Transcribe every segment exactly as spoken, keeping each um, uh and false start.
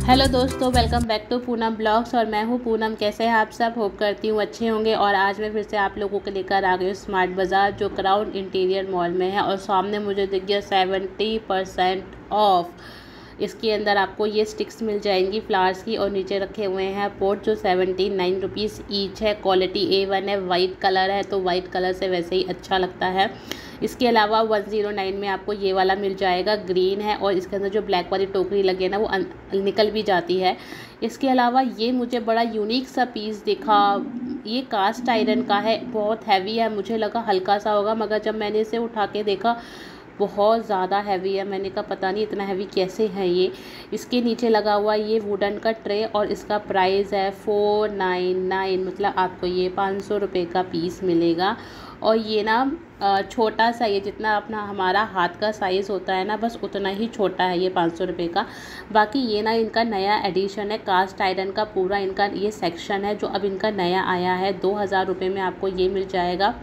Hello दोस्तों, welcome back to Poonam blogs. और मैं हूँ पूनम। कैसे हैं आप सब? होप करती हूँ अच्छे होंगे। और आज मैं फिर से आप लोगों के लेकर आ गई हूँ स्मार्ट बाज़ार, जो क्राउन इंटीरियर मॉल में है। और सामने मुझे दिख गया सेवेंटी परसेंट ऑफ। इसके अंदर आपको ये स्टिक्स मिल जाएंगी फ्लावर्स की, और नीचे रखे हुए हैं पोट जो सेवेंटी नाइन रुपीज़ ईच है। क्वालिटी ए वन है, वाइट कलर है, तो वाइट कलर से वैसे ही अच्छा लगता है। इसके अलावा वन ज़ीरो नाइन में आपको ये वाला मिल जाएगा, ग्रीन है, और इसके अंदर जो ब्लैक वाली टोकरी लगी है ना, वो निकल भी जाती है। इसके अलावा ये मुझे बड़ा यूनिक सा पीस दिखा। ये कास्ट आयरन का है, बहुत हैवी है। मुझे लगा हल्का सा होगा, मगर जब मैंने इसे उठा के देखा बहुत ज़्यादा हैवी है। मैंने कहा पता नहीं इतना हैवी कैसे है ये। इसके नीचे लगा हुआ ये वुडन का ट्रे, और इसका प्राइस है फोर नाइन नाइन, मतलब आपको ये पाँच सौ रुपये का पीस मिलेगा। और ये ना छोटा सा, ये जितना अपना हमारा हाथ का साइज़ होता है ना, बस उतना ही छोटा है ये पाँच सौ रुपये का। बाकी ये ना इनका नया एडिशन है, कास्ट आयरन का पूरा इनका ये सेक्शन है जो अब इनका नया आया है। दो हज़ार रुपये में आपको ये मिल जाएगा।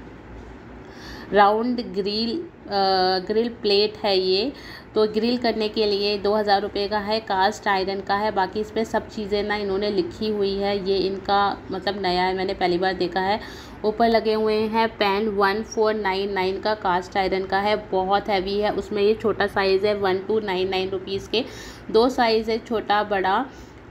राउंड ग्रिल ग्रिल प्लेट है ये, तो ग्रिल करने के लिए दो हज़ार रुपये का है, कास्ट आयरन का है। बाकी इस पर सब चीज़ें ना इन्होंने लिखी हुई है। ये इनका मतलब नया है, मैंने पहली बार देखा है। ऊपर लगे हुए हैं pan one four nine nine का, कास्ट आयरन का है, बहुत हैवी है। उसमें ये छोटा साइज़ है one two nine nine rupees के, दो साइज़ है, छोटा बड़ा।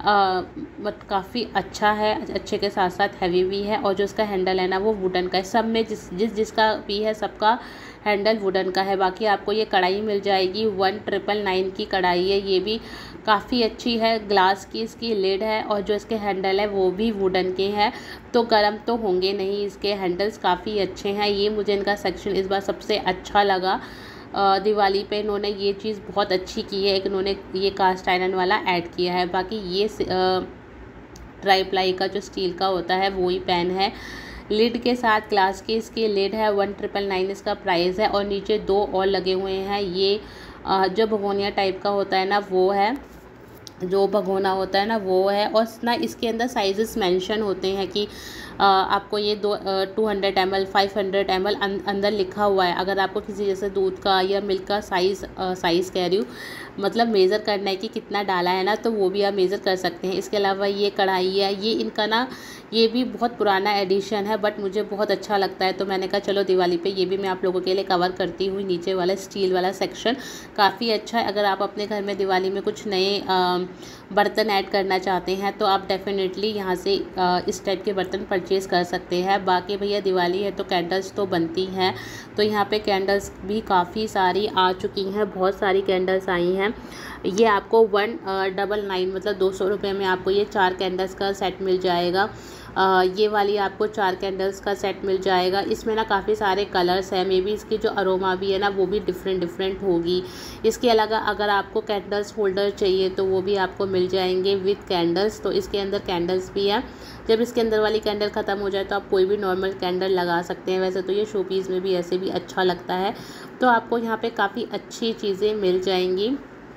बट काफ़ी अच्छा है, अच्छे के साथ साथ हैवी भी है। और जो इसका हैंडल है ना, वो वुडन का है। सब में जिस जिस जिसका भी है सबका हैंडल वुडन का है। बाकी आपको ये कढ़ाई मिल जाएगी, वन ट्रिपल नाइन की कढ़ाई है। ये भी काफ़ी अच्छी है, ग्लास की इसकी लिड है, और जो इसके हैंडल है वो भी वुडन के हैं, तो गर्म तो होंगे नहीं। इसके हैंडल्स काफ़ी अच्छे हैं। ये मुझे इनका सेक्शन इस बार सबसे अच्छा लगा। दिवाली पे इन्होंने ये चीज़ बहुत अच्छी की है, एक इन्होंने ये कास्ट आयरन वाला ऐड किया है। बाकी ये ट्राई प्लाई का जो स्टील का होता है वो ही पैन है, लिड के साथ ग्लास की इसकी लिड है। वन ट्रिपल नाइन इसका प्राइस है। और नीचे दो और लगे हुए हैं। ये जो भगोनिया टाइप का होता है ना, वो है, जो भगोना होता है ना वो है। और ना इसके अंदर साइजेस मेंशन होते हैं कि आ, आपको ये दो two hundred M L five hundred M L अंदर लिखा हुआ है। अगर आपको किसी जैसे दूध का या मिल्क का साइज़ साइज़ कह रही हूँ, मतलब मेज़र करना है कि कितना डाला है ना, तो वो भी आप मेज़र कर सकते हैं। इसके अलावा ये कढ़ाई है, ये इनका ना ये भी बहुत पुराना एडिशन है, बट मुझे बहुत अच्छा लगता है, तो मैंने कहा चलो दिवाली पे ये भी मैं आप लोगों के लिए कवर करती हूँ। नीचे वाला स्टील वाला सेक्शन काफ़ी अच्छा है। अगर आप अपने घर में दिवाली में कुछ नए बर्तन ऐड करना चाहते हैं तो आप डेफिनेटली यहाँ से इस टाइप के बर्तन परचेज़ कर सकते हैं। बाकी भैया दिवाली है तो कैंडल्स तो बनती हैं, तो यहाँ पे कैंडल्स भी काफ़ी सारी आ चुकी हैं, बहुत सारी कैंडल्स आई हैं। ये आपको वन डबल नाइन मतलब दो सौ रुपये में आपको ये चार कैंडल्स का सेट मिल जाएगा। आ, ये वाली आपको चार कैंडल्स का सेट मिल जाएगा। इसमें ना काफ़ी सारे कलर्स हैं, मे बी इसकी जो अरोमा भी है ना वो भी डिफरेंट डिफरेंट होगी। इसके अलावा अगर आपको कैंडल्स होल्डर चाहिए तो वो भी आपको मिल जाएंगे विद कैंडल्स, तो इसके अंदर कैंडल्स भी है। जब इसके अंदर वाली कैंडल ख़त्म हो जाए तो आप कोई भी नॉर्मल कैंडल लगा सकते हैं। वैसे तो ये शो पीस में भी ऐसे भी अच्छा लगता है। तो आपको यहाँ पे काफ़ी अच्छी चीज़ें मिल जाएंगी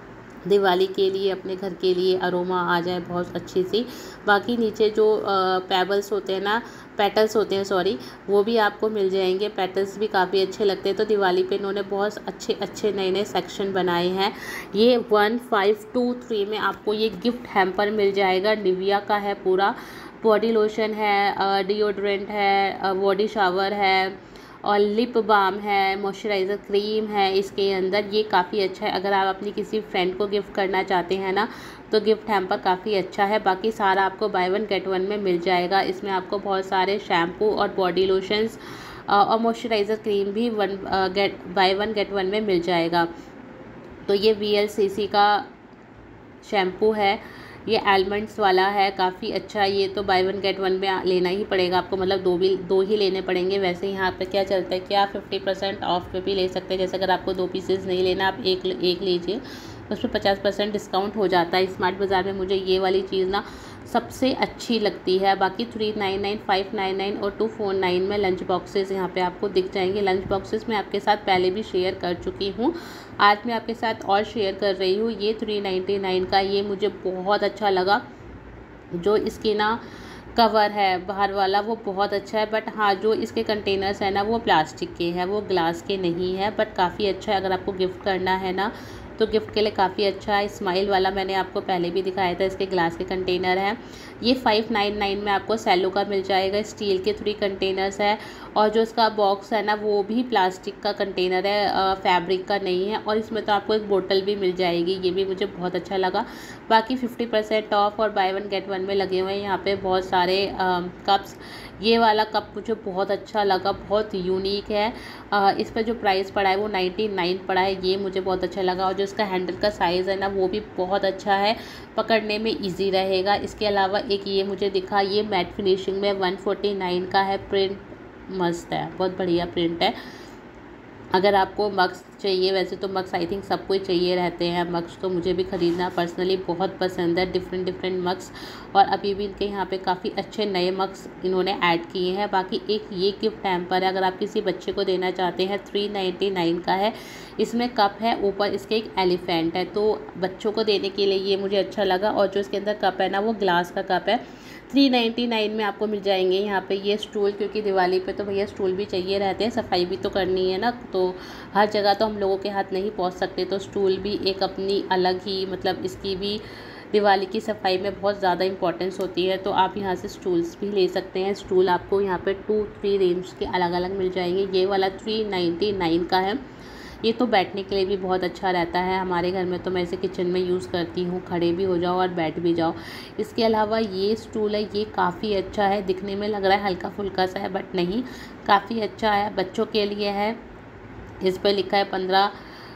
दिवाली के लिए, अपने घर के लिए अरोमा आ जाए बहुत अच्छी सी। बाकी नीचे जो पेबल्स होते हैं ना, पेटल्स होते हैं सॉरी, वो भी आपको मिल जाएंगे। पेटल्स भी काफ़ी अच्छे लगते हैं। तो दिवाली पे इन्होंने बहुत अच्छे अच्छे नए नए सेक्शन बनाए हैं। ये वन फाइव टू थ्री में आपको ये गिफ्ट हैम्पर मिल जाएगा। निविया का है पूरा, बॉडी लोशन है, डिओड्रेंट है, बॉडी शावर है, और लिप बाम है, मॉइस्चराइज़र क्रीम है इसके अंदर। ये काफ़ी अच्छा है, अगर आप अपनी किसी फ्रेंड को गिफ्ट करना चाहते हैं ना तो गिफ्ट हैम्पर काफ़ी अच्छा है। बाकी सारा आपको बाय वन गेट वन में मिल जाएगा। इसमें आपको बहुत सारे शैम्पू और बॉडी लोशंस और मॉइस्चराइज़र क्रीम भी one get buy one get one में मिल जाएगा। तो ये वी एल सी सी का शैम्पू है, ये आलमंड्स वाला है, काफ़ी अच्छा। ये तो बाय वन गेट वन में लेना ही पड़ेगा आपको, मतलब दो भी दो ही लेने पड़ेंगे। वैसे यहाँ पे क्या चलता है कि आप फिफ्टी परसेंट ऑफ पे भी ले सकते हैं। जैसे अगर आपको दो पीसेस नहीं लेना, आप एक एक लीजिए, उस पर पचास परसेंट डिस्काउंट हो जाता है। स्मार्ट बाज़ार में मुझे ये वाली चीज़ ना सबसे अच्छी लगती है। बाकी three nine nine five nine nine और टू फोर नाइन में लंच बॉक्सेस यहाँ पे आपको दिख जाएंगे। लंच बॉक्सेस मैं आपके साथ पहले भी शेयर कर चुकी हूँ, आज मैं आपके साथ और शेयर कर रही हूँ। ये थ्री नाइन्टी नाइन का ये मुझे बहुत अच्छा लगा। जो इसकी ना कवर है बाहर वाला वो बहुत अच्छा है, बट हाँ जो इसके कंटेनर्स है ना वो प्लास्टिक के हैं, वो ग्लास के नहीं है, बट काफ़ी अच्छा है। अगर आपको गिफ्ट करना है ना तो गिफ्ट के लिए काफ़ी अच्छा है। स्माइल वाला मैंने आपको पहले भी दिखाया था, इसके ग्लास के कंटेनर हैं। ये फाइव नाइन नाइन में आपको सेलो का मिल जाएगा, स्टील के थ्री कंटेनर्स है और जो इसका बॉक्स है ना वो भी प्लास्टिक का कंटेनर है, फैब्रिक का नहीं है। और इसमें तो आपको एक बोतल भी मिल जाएगी, ये भी मुझे बहुत अच्छा लगा। बाकी फिफ्टी परसेंट ऑफ और बाय वन गेट वन में लगे हुए हैं यहाँ पे बहुत सारे कप्स। ये वाला कप मुझे बहुत अच्छा लगा, बहुत यूनिक है। आ, इस पर जो प्राइस पड़ा है वो नाइन्टी नाइन पड़ा है, ये मुझे बहुत अच्छा लगा। और जो इसका हैंडल का साइज़ है ना वो भी बहुत अच्छा है, पकड़ने में इजी रहेगा। इसके अलावा एक ये मुझे दिखा, ये मैट फिनिशिंग में वन फोर्टी नाइन का है, प्रिंट मस्त है, बहुत बढ़िया प्रिंट है। अगर आपको मग्स चाहिए, वैसे तो मग्स आई थिंक सबको ही चाहिए रहते हैं, मग्स तो मुझे भी ख़रीदना पर्सनली बहुत पसंद है, डिफरेंट डिफरेंट मग्स। और अभी भी इनके यहाँ पे काफ़ी अच्छे नए मग्स इन्होंने ऐड किए हैं। बाकी एक ये गिफ्ट हैम्पर है, अगर आप किसी बच्चे को देना चाहते हैं, थ्री नाइन्टी नाइन का है। इसमें कप है, ऊपर इसके एक एलिफेंट है, तो बच्चों को देने के लिए ये मुझे अच्छा लगा। और जो इसके अंदर कप है ना वो ग्लास का कप है, थ्री नाइन्टी नाइन में आपको मिल जाएंगे। यहाँ पे ये स्टूल, क्योंकि दिवाली पे तो भैया स्टूल भी चाहिए रहते हैं, सफाई भी तो करनी है ना, तो हर जगह तो हम लोगों के हाथ नहीं पहुँच सकते, तो स्टूल भी एक अपनी अलग ही, मतलब इसकी भी दिवाली की सफाई में बहुत ज़्यादा इंपॉर्टेंस होती है। तो आप यहाँ से स्टूल्स भी ले सकते हैं। स्टूल आपको यहाँ पे टू थ्री रेंज के अलग अलग मिल जाएंगे। ये वाला थ्री नाइन्टी नाइन का है, ये तो बैठने के लिए भी बहुत अच्छा रहता है। हमारे घर में तो मैं इसे किचन में यूज़ करती हूँ, खड़े भी हो जाओ और बैठ भी जाओ। इसके अलावा ये स्टूल है, ये काफ़ी अच्छा है, दिखने में लग रहा है हल्का फुल्का सा है बट नहीं, काफ़ी अच्छा है, बच्चों के लिए है। इस पर लिखा है पंद्रह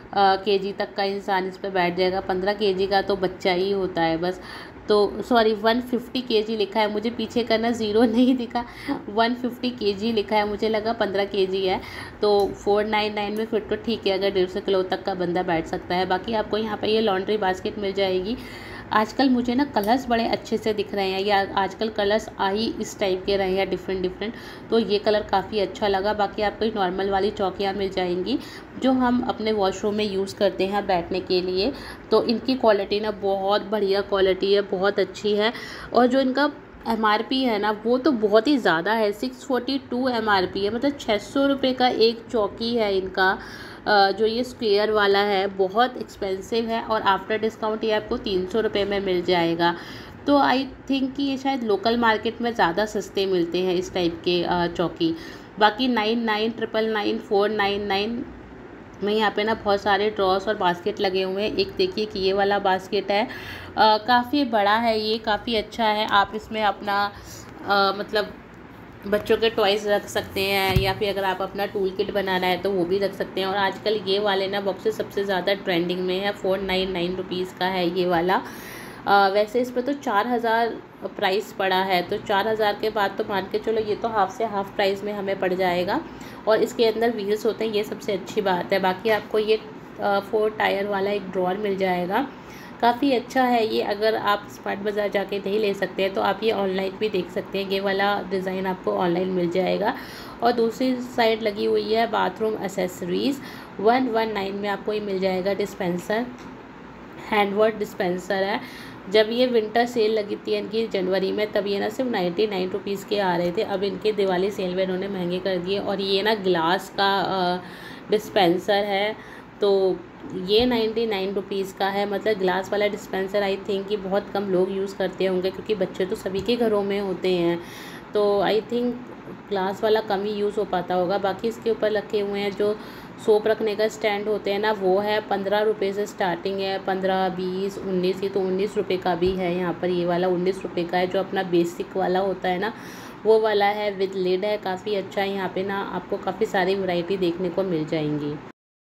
के जी तक का इंसान इस पर बैठ जाएगा। पंद्रह के जी का तो बच्चा ही होता है बस, तो सॉरी वन फिफ्टी केजी लिखा है, मुझे पीछे करना ज़ीरो नहीं दिखा, वन फिफ्टी केजी लिखा है, मुझे लगा पंद्रह केजी है। तो फोर नाइन नाइन में फिर तो ठीक है, अगर डेढ़ सौ किलो तक का बंदा बैठ सकता है। बाकी आपको यहाँ पे ये लॉन्ड्री बास्केट मिल जाएगी। आजकल मुझे ना कलर्स बड़े अच्छे से दिख रहे हैं, या आजकल कलर्स आ ही इस टाइप के रहे हैं डिफरेंट डिफरेंट, तो ये कलर काफ़ी अच्छा लगा। बाकी आपको नॉर्मल वाली चौकियाँ मिल जाएंगी जो हम अपने वॉशरूम में यूज़ करते हैं बैठने के लिए। तो इनकी क्वालिटी ना बहुत बढ़िया क्वालिटी है, बहुत अच्छी है। और जो इनका एम आर पी है ना वो तो बहुत ही ज़्यादा है, six forty two M R P है, मतलब छः सौ रुपये का एक चौकी है इनका। जो ये स्क्वेयर वाला है बहुत एक्सपेंसिव है, और आफ्टर डिस्काउंट ये आपको तीन सौ रुपये में मिल जाएगा। तो आई थिंक कि ये शायद लोकल मार्केट में ज़्यादा सस्ते मिलते हैं इस टाइप के चौकी। बाकी nine nine triple nine four nine nine में यहाँ पे ना बहुत सारे ड्रॉस और बास्केट लगे हुए हैं। एक देखिए कि ये वाला बास्केट है, काफ़ी बड़ा है, ये काफ़ी अच्छा है। आप इसमें अपना आ, मतलब बच्चों के टॉयज़ रख सकते हैं, या फिर अगर आप अपना टूल किट बनाना है तो वो भी रख सकते हैं। और आजकल ये वाले ना बॉक्सेस सबसे ज़्यादा ट्रेंडिंग में है, फोर नाइन नाइन रुपीज़ का है ये वाला। आ, वैसे इस पर तो चार हज़ार प्राइस पड़ा है, तो चार हज़ार के बाद तो मान के चलो ये तो हाफ़ से हाफ़ प्राइस में हमें पड़ जाएगा। और इसके अंदर व्हील्स होते हैं, ये सबसे अच्छी बात है। बाकी आपको ये फोर टायर वाला एक ड्रॉअर मिल जाएगा, काफ़ी अच्छा है ये। अगर आप स्मार्ट बाज़ार जाके नहीं ले सकते हैं तो आप ये ऑनलाइन भी देख सकते हैं, ये वाला डिज़ाइन आपको ऑनलाइन मिल जाएगा। और दूसरी साइड लगी हुई है bathroom accessories, one one nine में आपको ये मिल जाएगा। डिस्पेंसर, हैंड वॉश डिस्पेंसर है। जब ये विंटर सेल लगी थी इनकी जनवरी में, तब ये ना सिर्फ नाइन्टी नाइन रुपीज़ के आ रहे थे, अब इनके दिवाली सेल में इन्होंने महंगे कर दिए। और ये ना ग्लास का डिस्पेंसर है, तो ये नाइन्टी नाइन रुपीज़ का है। मतलब ग्लास वाला डिस्पेंसर आई थिंक कि बहुत कम लोग यूज़ करते होंगे, क्योंकि बच्चे तो सभी के घरों में होते हैं, तो आई थिंक ग्लास वाला कम ही यूज़ हो पाता होगा। बाकी इसके ऊपर रखे हुए हैं जो सोप रखने का स्टैंड होते हैं ना, वो है पंद्रह रुपये से स्टार्टिंग है, पंद्रह बीस उन्नीस, ही तो उन्नीस रुपये का भी है यहाँ पर। ये वाला उन्नीस रुपये का है, जो अपना बेसिक वाला होता है ना वो वाला है, विद लिड है, काफ़ी अच्छा है। यहाँ पे ना आपको काफ़ी सारी वैरायटी देखने को मिल जाएंगी।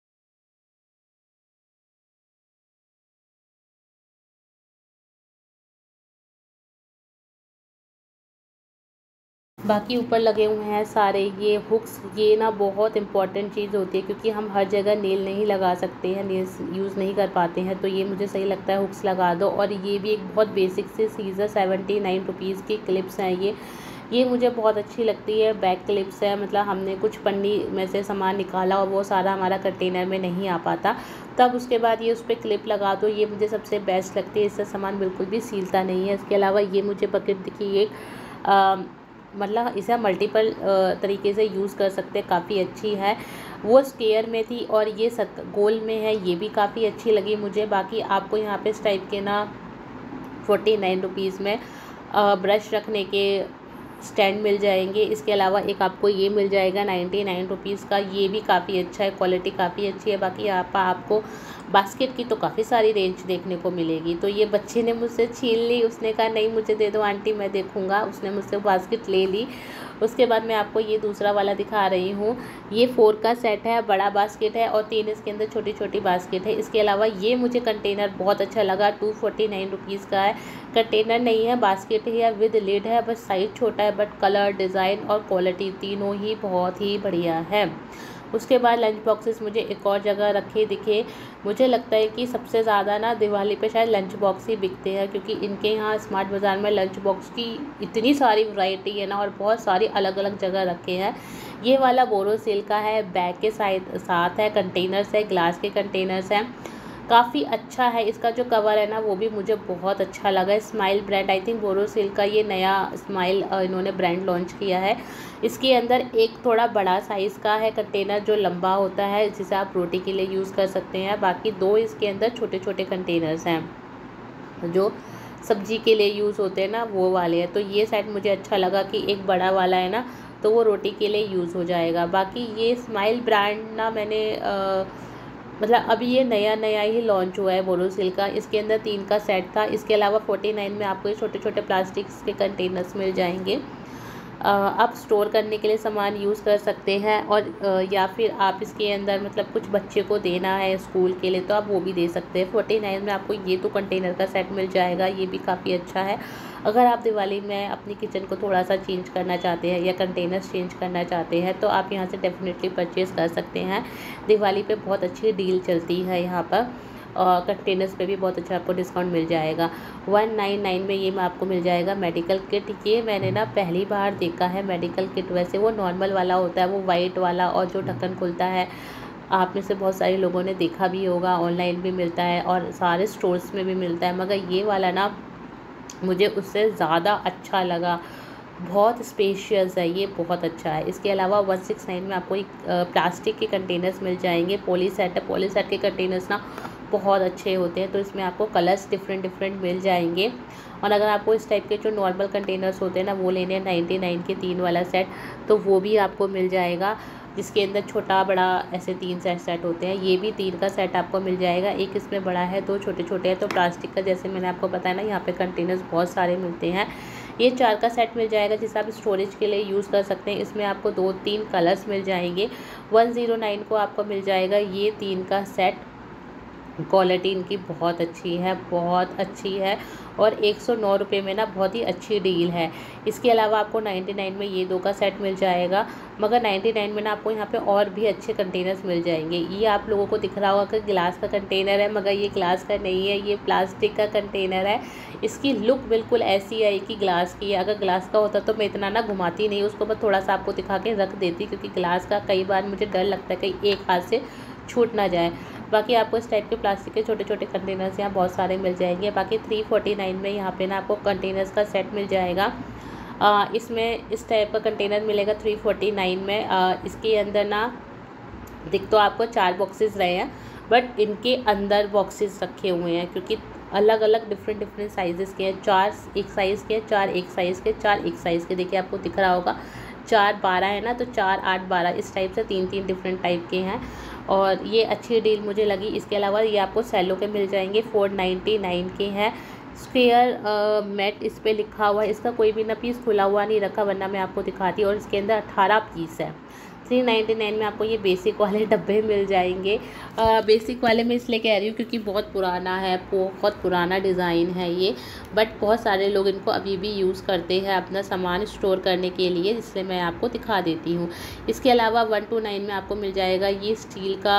बाकी ऊपर लगे हुए हैं सारे ये हुक्स, ये ना बहुत इंपॉर्टेंट चीज़ होती है, क्योंकि हम हर जगह नेल नहीं लगा सकते हैं, नेल्स यूज़ नहीं कर पाते हैं, तो ये मुझे सही लगता है हुक्स लगा दो। और ये भी एक बहुत बेसिक से सीज़र, सेवेंटी नाइन रुपीज़ की क्लिप्स हैं ये ये मुझे बहुत अच्छी लगती है। बैक क्लिप्स है, मतलब हमने कुछ पन्नी में से सामान निकाला और वो सारा हमारा कंटेनर में नहीं आ पाता, तब उसके बाद ये उस पर क्लिप लगा दो, ये मुझे सबसे बेस्ट लगती है, इससे सामान बिल्कुल भी सीलता नहीं है। इसके अलावा ये मुझे बकेट दिखी एक मतलब इसे मल्टीपल तरीके से यूज़ कर सकते हैं, काफ़ी अच्छी है। वो स्क्वायर में थी और ये सत गोल में है, ये भी काफ़ी अच्छी लगी मुझे। बाकी आपको यहाँ पे इस टाइप के ना फोर्टी नाइन रुपीज़ में ब्रश रखने के स्टैंड मिल जाएंगे। इसके अलावा एक आपको ये मिल जाएगा नाइन्टी नाइन रुपीज़ का, ये भी काफ़ी अच्छा है, क्वालिटी काफ़ी अच्छी है। बाकी यहाँ पर आपको बास्केट की तो काफ़ी सारी रेंज देखने को मिलेगी। तो ये बच्चे ने मुझसे छीन ली, उसने कहा नहीं मुझे दे दो आंटी मैं देखूँगा, उसने मुझसे बास्केट ले ली। उसके बाद मैं आपको ये दूसरा वाला दिखा रही हूँ। ये फोर का सेट है, बड़ा बास्केट है और तीन इसके अंदर छोटी छोटी बास्केट है। इसके अलावा ये मुझे कंटेनर बहुत अच्छा लगा, टू फोर्टी नाइन रुपीज़ का है। कंटेनर नहीं है, बास्केट ही है, विद लिड है, बस साइज़ छोटा है, बट कलर, डिज़ाइन और क्वालिटी तीनों ही बहुत ही बढ़िया है। उसके बाद लंच बॉक्सेस मुझे एक और जगह रखे दिखे। मुझे लगता है कि सबसे ज़्यादा ना दिवाली पे शायद लंच बॉक्स ही बिकते हैं, क्योंकि इनके यहाँ स्मार्ट बाज़ार में लंच बॉक्स की इतनी सारी वैरायटी है ना, और बहुत सारी अलग अलग जगह रखे हैं। ये वाला बोरोसिल का है, बैग के साइड साथ है, कंटेनर्स है, ग्लास के कंटेनर्स हैं, काफ़ी अच्छा है। इसका जो कवर है ना वो भी मुझे बहुत अच्छा लगा। Smile brand, I think Borosil का ये नया स्माइल इन्होंने ब्रांड लॉन्च किया है। इसके अंदर एक थोड़ा बड़ा साइज़ का है कंटेनर जो लंबा होता है, जिसे आप रोटी के लिए यूज़ कर सकते हैं। बाकी दो इसके अंदर छोटे छोटे कंटेनर्स हैं जो सब्जी के लिए यूज़ होते हैं ना, वो वाले हैं। तो ये सेट मुझे अच्छा लगा कि एक बड़ा वाला है ना, तो वो रोटी के लिए यूज़ हो जाएगा। बाकी ये स्माइल ब्रांड ना मैंने आ, मतलब अभी ये नया नया ही लॉन्च हुआ है बोरोसिल का। इसके अंदर तीन का सेट था। इसके अलावा फोर्टी नाइन में आपको ये छोटे छोटे प्लास्टिक्स के कंटेनर्स मिल जाएंगे। आप स्टोर करने के लिए सामान यूज़ कर सकते हैं, और या फिर आप इसके अंदर मतलब कुछ बच्चे को देना है स्कूल के लिए तो आप वो भी दे सकते हैं। फोर्टी नाइन में आपको ये तो कंटेनर का सेट मिल जाएगा, ये भी काफ़ी अच्छा है। अगर आप दिवाली में अपनी किचन को थोड़ा सा चेंज करना चाहते हैं या कंटेनर्स चेंज करना चाहते हैं तो आप यहाँ से डेफिनेटली परचेज़ कर सकते हैं। दिवाली पे बहुत अच्छी डील चलती है यहाँ पर, और कंटेनर्स पे भी बहुत अच्छा आपको डिस्काउंट मिल जाएगा। वन नाइन नाइन में ये में आपको मिल जाएगा मेडिकल किट। ये मैंने ना पहली बार देखा है मेडिकल किट। वैसे वो नॉर्मल वाला होता है, वो वाइट वाला, और जो ढक्कन खुलता है, आप में से बहुत सारे लोगों ने देखा भी होगा, ऑनलाइन भी मिलता है और सारे स्टोर्स में भी मिलता है। मगर ये वाला ना मुझे उससे ज़्यादा अच्छा लगा, बहुत स्पेशियस है, ये बहुत अच्छा है। इसके अलावा वन सिक्स नाइन में आपको एक प्लास्टिक के कंटेनर्स मिल जाएंगे। पॉली सेट है, पॉली सेट के कंटेनर्स ना बहुत अच्छे होते हैं, तो इसमें आपको कलर्स डिफरेंट डिफरेंट मिल जाएंगे। और अगर आपको इस टाइप के जो नॉर्मल कंटेनर्स होते हैं ना वो लेने हैं नाइन्टी नाइन के तीन वाला सेट, तो वो भी आपको मिल जाएगा, जिसके अंदर छोटा बड़ा ऐसे तीन सेट सेट होते हैं। ये भी तीन का सेट आपको मिल जाएगा, एक इसमें बड़ा है, दो छोटे छोटे हैं। तो प्लास्टिक का जैसे मैंने आपको बताया ना, यहाँ पे कंटेनर्स बहुत सारे मिलते हैं। ये चार का सेट मिल जाएगा जिसे आप स्टोरेज के लिए यूज़ कर सकते हैं। इसमें आपको दो तीन कलर्स मिल जाएंगे। वन ज़ीरो नाइन को आपको मिल जाएगा ये तीन का सेट। क्वालिटी इनकी बहुत अच्छी है, बहुत अच्छी है, और एक सौ नौ रुपये में ना बहुत ही अच्छी डील है। इसके अलावा आपको नाइन्टी नाइन में ये दो का सेट मिल जाएगा। मगर नाइन्टी नाइन में ना आपको यहाँ पे और भी अच्छे कंटेनर्स मिल जाएंगे। ये आप लोगों को दिख रहा होगा कि गिलास का कंटेनर है, मगर ये ग्लास का नहीं है, ये प्लास्टिक का कंटेनर है। इसकी लुक बिल्कुल ऐसी है कि ग्लास की है। अगर ग्लास का होता तो मैं इतना ना घुमाती नहीं, उसको बस थोड़ा सा आपको दिखा के रख देती, क्योंकि ग्लास का कई बार मुझे डर लगता है कहीं एक हाथ से छूट ना जाए। बाकी आपको इस टाइप के प्लास्टिक के छोटे छोटे कंटेनर्स यहाँ बहुत सारे मिल जाएंगे। बाकी थ्री फोर्टी नाइन में यहाँ पे ना आपको कंटेनर्स का सेट मिल जाएगा। आ, इसमें इस टाइप का कंटेनर मिलेगा थ्री फोर्टी नाइन में। आ, इसके अंदर ना दिख तो आपको चार बॉक्सेस रहे हैं, बट इनके अंदर बॉक्सेस रखे हुए हैं, क्योंकि अलग अलग डिफरेंट डिफरेंट साइज़ के हैं। चार एक साइज़ के, चार एक साइज़ के, चार एक साइज़ के। देखिए आपको दिख रहा होगा, चार बारह है ना, तो चार आठ बारह, इस टाइप से तीन तीन डिफरेंट टाइप के हैं, और ये अच्छी डील मुझे लगी। इसके अलावा ये आपको सेलो के मिल जाएंगे, फोर नाइन्टी नाइन के हैं। स्क्वायर मैट इस पर लिखा हुआ है, इसका कोई भी ना पीस खुला हुआ नहीं रखा, वरना मैं आपको दिखाती। और इसके अंदर अठारह पीस है। थ्री नाइन्टी नाइन में आपको ये बेसिक वाले डब्बे मिल जाएंगे। आ, बेसिक वाले मैं इसलिए कह रही हूँ क्योंकि बहुत पुराना है, बहुत पुराना डिज़ाइन है ये, बट बहुत सारे लोग इनको अभी भी यूज़ करते हैं अपना सामान स्टोर करने के लिए, इसलिए मैं आपको दिखा देती हूँ। इसके अलावा वन टू नाइन में आपको मिल जाएगा ये स्टील का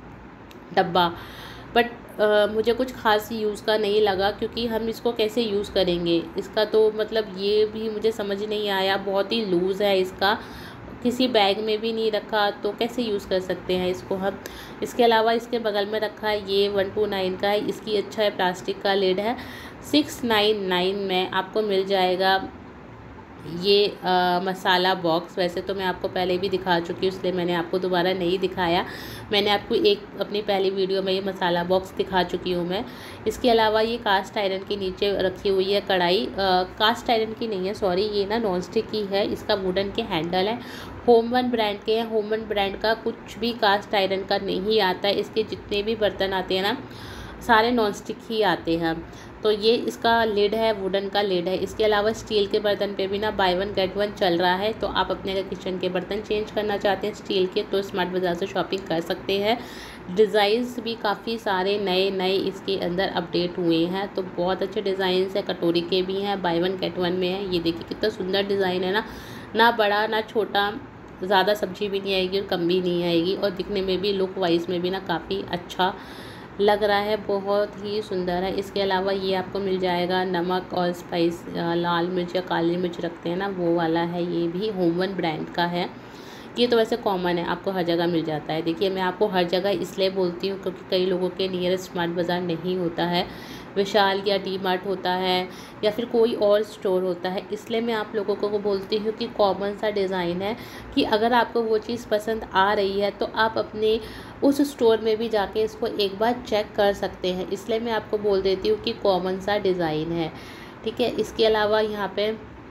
डब्बा, बट Uh, मुझे कुछ खास यूज़ का नहीं लगा, क्योंकि हम इसको कैसे यूज़ करेंगे, इसका तो मतलब ये भी मुझे समझ नहीं आया। बहुत ही लूज़ है, इसका किसी बैग में भी नहीं रखा, तो कैसे यूज़ कर सकते हैं इसको हम। इसके अलावा इसके बगल में रखा है ये वन टू नाइन का है, इसकी अच्छा है, प्लास्टिक का लिड है। सिक्स नाइन नाइन में आपको मिल जाएगा ये आ, मसाला बॉक्स। वैसे तो मैं आपको पहले भी दिखा चुकी हूँ, इसलिए मैंने आपको दोबारा नहीं दिखाया। मैंने आपको एक अपनी पहली वीडियो में ये मसाला बॉक्स दिखा चुकी हूँ मैं। इसके अलावा ये कास्ट आयरन के नीचे रखी हुई है कढ़ाई। कास्ट आयरन की नहीं है, सॉरी, ये ना नॉन स्टिक की है। इसका वुडन के हैंडल है, होमवन ब्रांड के हैं। होमवन ब्रांड का कुछ भी कास्ट आयरन का नहीं आता है। इसके जितने भी बर्तन आते हैं ना, सारे नॉन स्टिक ही आते हैं। तो ये इसका लिड है, वुडन का लिड है। इसके अलावा स्टील के बर्तन पे भी ना बाय वन गेट वन चल रहा है। तो आप अपने अगर किचन के बर्तन चेंज करना चाहते हैं स्टील के, तो स्मार्ट बाज़ार से शॉपिंग कर सकते हैं। डिज़ाइंस भी काफ़ी सारे नए नए इसके अंदर अपडेट हुए हैं, तो बहुत अच्छे डिज़ाइंस है। कटोरी के भी हैं, बाय वन गेट वन में है। ये देखिए कितना सुंदर डिज़ाइन है ना, ना बड़ा ना छोटा, ज़्यादा सब्जी भी नहीं आएगी और कम भी नहीं आएगी, और दिखने में भी लुक वाइज में भी ना काफ़ी अच्छा लग रहा है, बहुत ही सुंदर है। इसके अलावा ये आपको मिल जाएगा नमक और स्पाइस, लाल मिर्च या काली मिर्च रखते हैं ना, वो वाला है। ये भी होमवन ब्रांड का है। ये तो वैसे कॉमन है, आपको हर जगह मिल जाता है। देखिए मैं आपको हर जगह इसलिए बोलती हूँ क्योंकि कई लोगों के नियरेस्ट स्मार्ट बाज़ार नहीं होता है, विशाल या डी मार्ट होता है या फिर कोई और स्टोर होता है। इसलिए मैं आप लोगों को बोलती हूँ कि कॉमन सा डिज़ाइन है, कि अगर आपको वो चीज़ पसंद आ रही है तो आप अपने उस स्टोर में भी जाके इसको एक बार चेक कर सकते हैं। इसलिए मैं आपको बोल देती हूँ कि कॉमन सा डिज़ाइन है, ठीक है। इसके अलावा यहाँ पे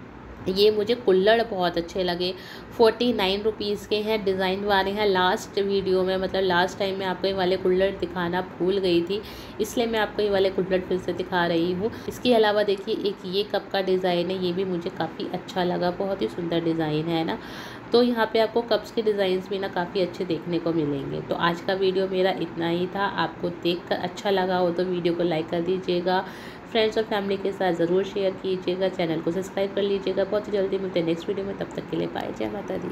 ये मुझे कुल्हड़ बहुत अच्छे लगे, फोर्टी नाइन रुपीज़ के हैं, डिज़ाइन वाले हैं। लास्ट वीडियो में, मतलब लास्ट टाइम मैं आपको ये वाले कुल्हड़ दिखाना भूल गई थी, इसलिए मैं आपको ये वाले कुल्हड़ फिर से दिखा रही हूँ। इसके अलावा देखिए एक ये कप का डिज़ाइन है, ये भी मुझे काफ़ी अच्छा लगा, बहुत ही सुंदर डिज़ाइन है ना। तो यहाँ पे आपको कप्स के डिज़ाइंस भी ना काफ़ी अच्छे देखने को मिलेंगे। तो आज का वीडियो मेरा इतना ही था। आपको देख कर अच्छा लगा हो तो वीडियो को लाइक कर दीजिएगा, फ्रेंड्स और फैमिली के साथ ज़रूर शेयर कीजिएगा, चैनल को सब्सक्राइब कर लीजिएगा। बहुत ही जल्दी मिलते हैं नेक्स्ट वीडियो में, तब तक के लिए बाय, जय माता दी।